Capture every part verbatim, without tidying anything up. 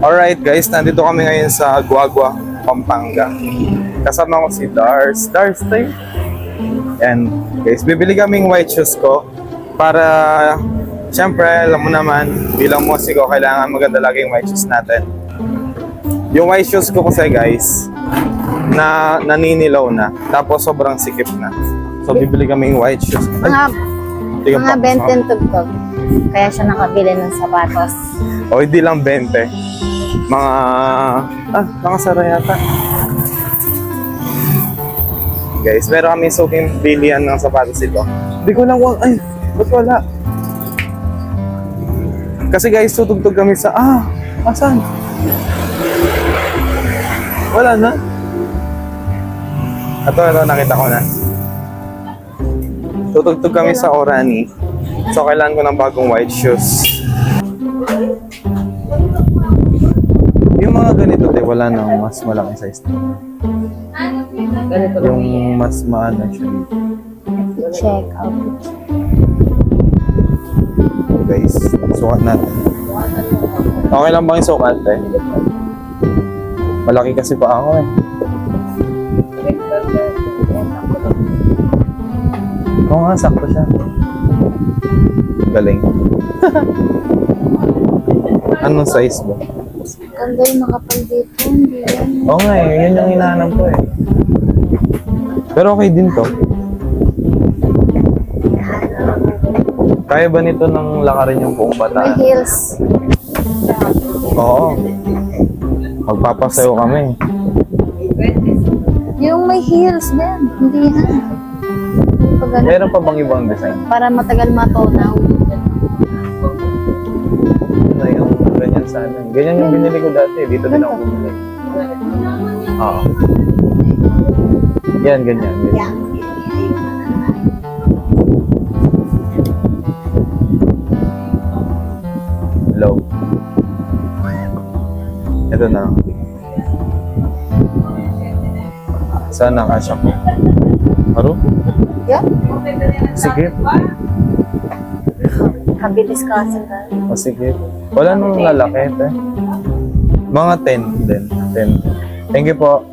Alright guys, nandito kami ngayon sa Guagua, Pampanga. Kasama ko si Dars. Dars, tayo. And guys, bibili kaming white shoes ko para, syempre, alam mo naman, bilang musiko, kailangan maganda lagi yung white shoes natin. Yung white shoes ko kasi guys, na naninilaw na, tapos sobrang sikip na. So bibili kaming white shoes. Mga, mga benten tugtog. Kaya siya nakabili ng sapatos. O hindi lang bente. Mga, ah, nakasara yata. Guys, meron kami suking bilihan ng sapatos ito. Hindi ko lang, ay, ba't wala? Kasi guys, tutugtog kami sa, ah, asan? Wala na. Ito, ito, nakita ko na. Tutugtog kami sa Orani. So, kailangan ko ng bagong white shoes. Yung mga ganito, eh, wala nang mas malaking size. Yung mas maano siya dito. Check out. Okay guys, sukat natin. Okay lang bang isukat eh? Malaki kasi pa ako eh. Oo nga, sakto siya. Galing. Anong size mo? Ganda yung makapal dito. Hindi yan. Oo nga eh, yun yung hinahanap ko eh. Pero okay din to. Kaya ba nito nang lakarin yung buong bata? May heels. Oo. Magpapasayo kami. Yung may heels din. Hindi yan. Pag Meron pa bang ibang design? para matagal matunaw. Ano yung ganyan sana? Ganyan yung binili ko dati. Dito din ako bumili. Oo. Yan, ganyan. ganyan. Hello. Ito na. Sana kasya ko. Aro? Yeah? Sige. Kabilis kasi ka. O sige. Wala nung lalaki eh. Mga ten din. ten. Thank you po.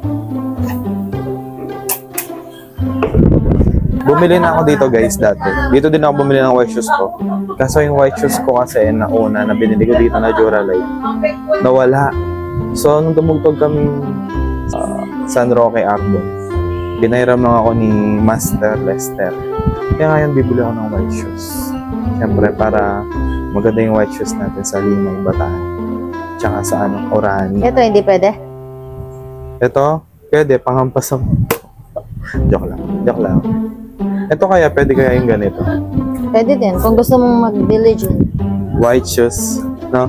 Bumili na ako dito guys dati. Dito din ako bumili ng white shoes ko. Kaso yung white shoes ko kasi na una na binili ko dito na Duralite, nawala. So nung tumugtog kami uh, San Roque Arbon, binayram lang ako ni Master Lester. Kaya ngayon bibili ako ng white shoes. Siyempre para maganda yung white shoes natin sa Limay, Bataan. Tsaka sa ano, Orani. Ito hindi pwede? Ito, pwede, panghampas ako. Joke lang, joke lang. Ito kaya, pwede kaya yung ganito. Pwede din. Kung gusto mong mag-diligent. White shoes, no?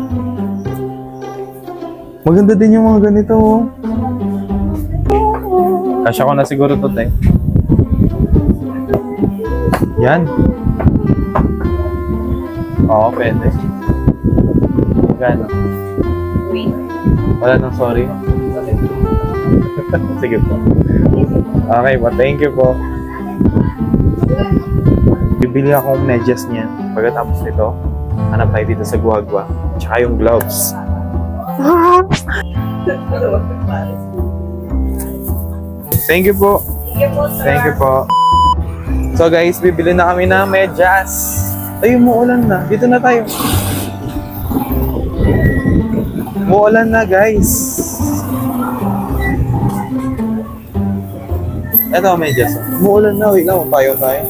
Maganda din yung mga ganito. Kasya ko na siguro ito, tayo. Yan. Oo, pwede. Gano? Wala nang sorry. Sige po. Okay po, thank you po. Bibili akong medyas niyan. Pagkatapos nito, hanap tayo dito sa Guagua. Tsaka yung gloves. Thank you po. Thank you po. So guys, bibili na kami ng medyas. Ay, umuulan na. Dito na tayo. Umuulan na guys. Ito, medyas. Umuulan na. Wait lang, tayo tayo.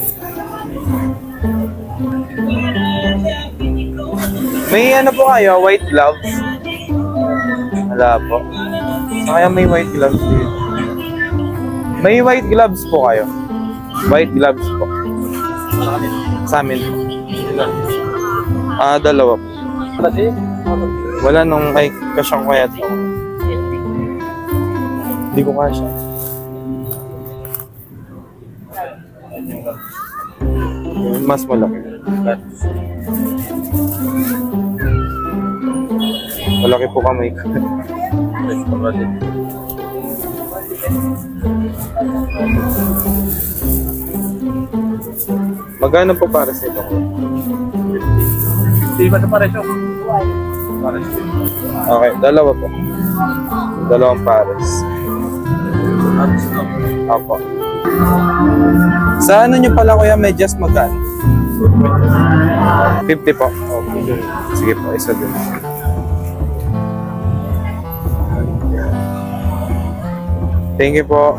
May ano po kayo? White gloves? Wala po. Kaya may white gloves dito. May white gloves po kayo. White gloves po. Sa amin po. Ah, dalawa po. Wala nung ay kasyang kaya ito. Hindi ko kasya. Mas malaki. Malaki po kamay. Magkano po para sa ito? Hindi ba ito para ito? Okay, dalawa po. Dalawang pares. Opo. Sa ano nyo pala kuya, medyas magkano? fifty po. Okay. Sige po, isa din. Thank you po.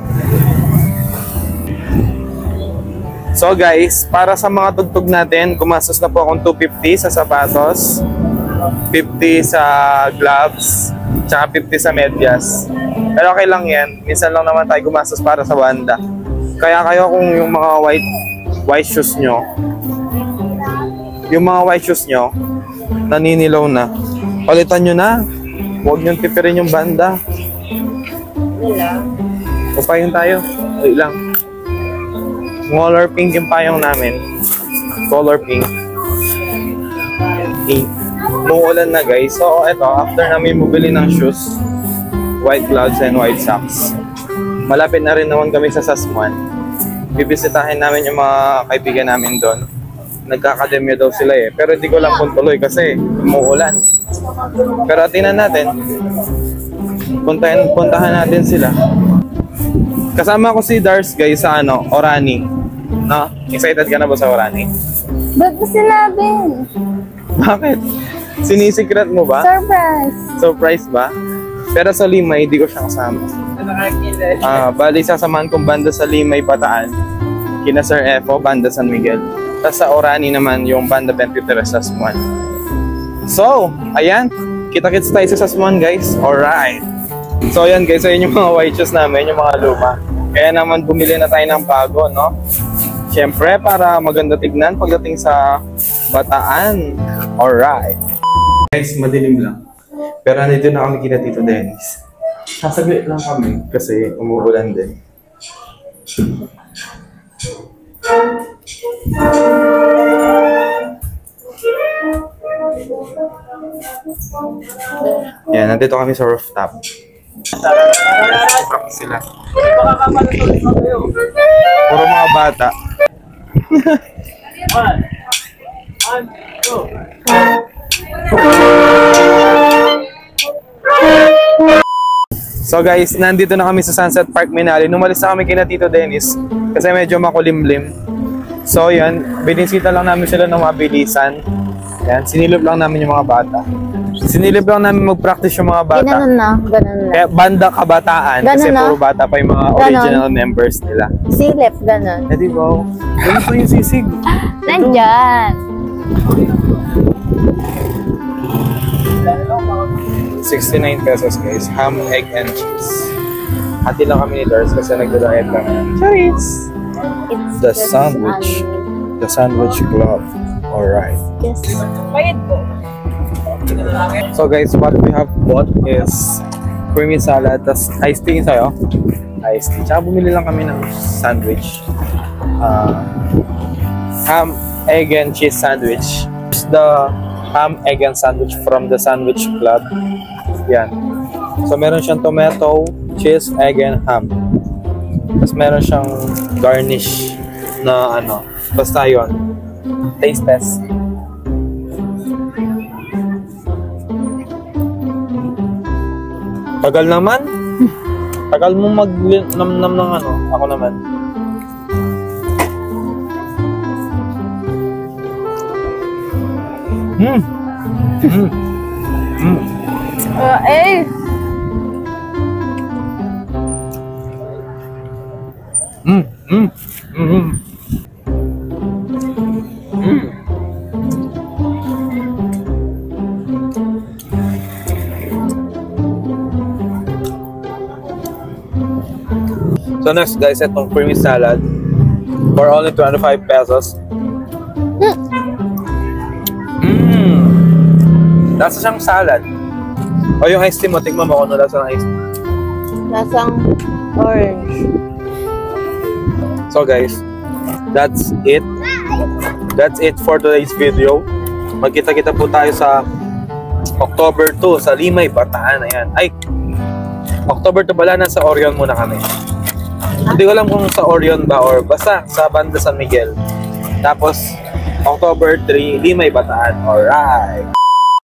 So guys, para sa mga tugtog natin, gumastos na po akong two fifty sa sapatos, fifty sa gloves, tsaka fifty sa medyas. Pero okay lang yan. Minsan lang naman tayo gumastos para sa banda. Kaya kayo kung yung mga white white shoes nyo, yung mga white shoes nyo, naninilaw na, palitan nyo na. Huwag nyo tipirin yung banda. Wala. Papayong tayo. Ay lang. Color pink yung payong namin. Color pink. Pink. Muulan na guys. So eto, after namin mabili ng shoes, white gloves and white socks, malapit na rin naman kami sa Sasmuan. Bibisitahin namin yung mga kaibigan namin doon. Nagkakademya daw sila eh. Pero hindi ko lang kung tuloy kasi umuulan. Pero atinan natin. Puntahan, puntahan natin sila. Kasama ko si Dars guys sa ano, Orani. No? Excited ka na ba sa Orani? Ba't mo sinabi? Bakit? Sinisikret mo ba? Surprise! Surprise ba? Pero sa Limay, hindi ko siya kasama. Ah, bali sasamahan kong banda sa Limay Bataan. Kina Sir Efo, banda San Miguel. Tapos sa Orani naman yung banda twenty-three sa Sasmuan. So, ayan. Kita-kits tayo sa Sasmuan guys. Alright. So ayan guys, so yun yung mga white shoes namin, yung mga luma. Kaya naman bumili na tayo ng bago, no? Siyempre, para maganda tignan pagdating sa Bataan. Alright. Guys, madilim lang. Pero nandito na kami kina Tito Dennis. Sasaglit lang kami kasi umuulan din. Yan, nandito kami sa rooftop. Sila. Puro mga bata. So guys, nandito na kami sa Sunset Park Minali. Numalis na kami kina Tito Dennis kasi medyo makulimlim. So yan, binisita lang namin sila ng mabilisan. Yan, sinilip lang namin yung mga bata. Sinilip lang namin mag-practice yung mga bata. Ganun na, ganun na. Kaya banda kabataan Ganun kasi na. puro bata pa yung mga Ganun. original members nila. Silip, ganun. Eh di ba? Ganun pa yung sisig. Nandyan. sixty-nine pesos guys. Ham, egg, and cheese. Hati lang kami ni Dars kasi nagda-diet lang. Cheese! It's The just sandwich. un- The sandwich club. Alright. Yes. So guys, what we have bought is creamy salad, tas iced tea sa'yo. Iced tea. Tsaka bumili lang kami ng sandwich. Uh, ham, egg, and cheese sandwich. It's the ham, egg, and sandwich from the Sandwich Club. Yan. So meron siyang tomato, cheese, egg, and ham. Tapos meron siyang garnish na ano. Basta yun. Taste test. Tagal naman. Tagal mo mag-nam-nam ng ano. Ako naman. Hmm. Hmm. Hmm. Uh, eh. Hmm. Hmm. Hmm. Hmm. So next guys, itong creamy salad for only twenty-five pesos. Mmm. Lasa siyang salad. O yung iced tea mo, tignan mo kung ano lasa ng iced tea. Lasang orange. So guys, that's it. That's it for today's video. Magkita-kita po tayo sa October two sa Limay, Bataan. Ayan. Ay, October two pala, nasa Orion muna kami. Hindi ko alam kung sa Orion ba or basta sa banda San Miguel. Tapos, October three, Limay, Bataan. Alright.